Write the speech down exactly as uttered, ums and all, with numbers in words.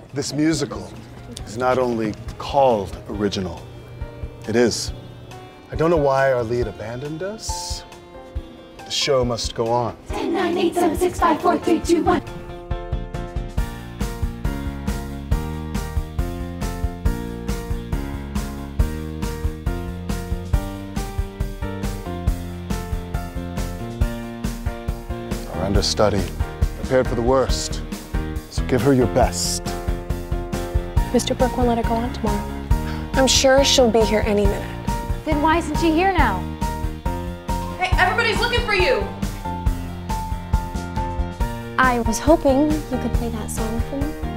This musical is not only called original, it is. I don't know why our lead abandoned us. The show must go on. ten, nine, eight, seven, six, five, four, three, two, one. Our understudy, prepared for the worst. So give her your best. Mister Brooke won't let her go on tomorrow. I'm sure she'll be here any minute. Then why isn't she here now? Hey, everybody's looking for you! I was hoping you could play that song for me.